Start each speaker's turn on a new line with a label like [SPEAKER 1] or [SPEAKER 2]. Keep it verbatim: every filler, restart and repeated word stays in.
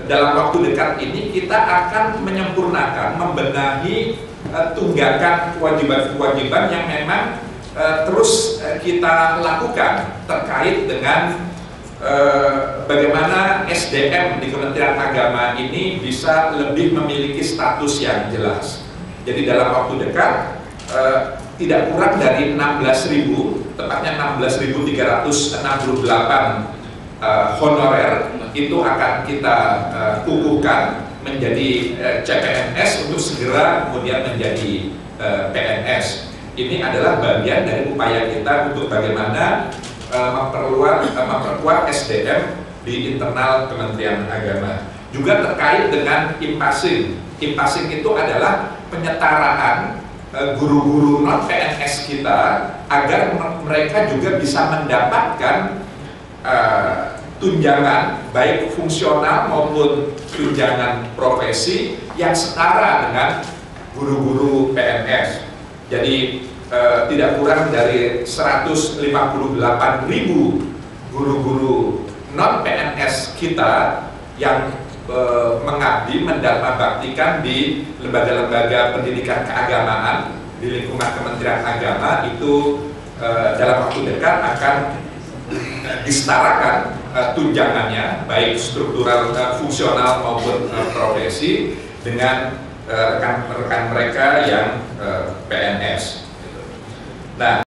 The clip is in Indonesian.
[SPEAKER 1] dalam waktu dekat ini kita akan menyempurnakan, membenahi uh, tunggakan kewajiban-kewajiban yang memang uh, terus uh, kita lakukan terkait dengan uh, bagaimana S D M di Kementerian Agama ini bisa lebih memiliki status yang jelas. Jadi dalam waktu dekat uh, tidak kurang dari enam belas ribu, tepatnya enam belas ribu tiga ratus enam puluh delapan uh, honorer itu akan kita uh, kukuhkan menjadi uh, C P N S untuk segera kemudian menjadi uh, P N S. Ini adalah bagian dari upaya kita untuk bagaimana uh, memperluas, uh, memperkuat S D M di internal Kementerian Agama. Juga terkait dengan impasing. Impasing itu adalah penyetaraan guru-guru non P N S kita agar mereka juga bisa mendapatkan uh, tunjangan baik fungsional maupun tunjangan profesi yang setara dengan guru-guru P N S. Jadi uh, tidak kurang dari seratus lima puluh delapan ribu guru-guru non P N S kita yang uh, mengabdi mendharma baktikan di lembaga-lembaga pendidikan keagamaan di lingkungan Kementerian Agama itu uh, dalam waktu dekat akan disetarakan uh, tunjangannya baik struktural, uh, fungsional maupun uh, profesi dengan rekan-rekan uh, mereka yang uh, P N S. Nah,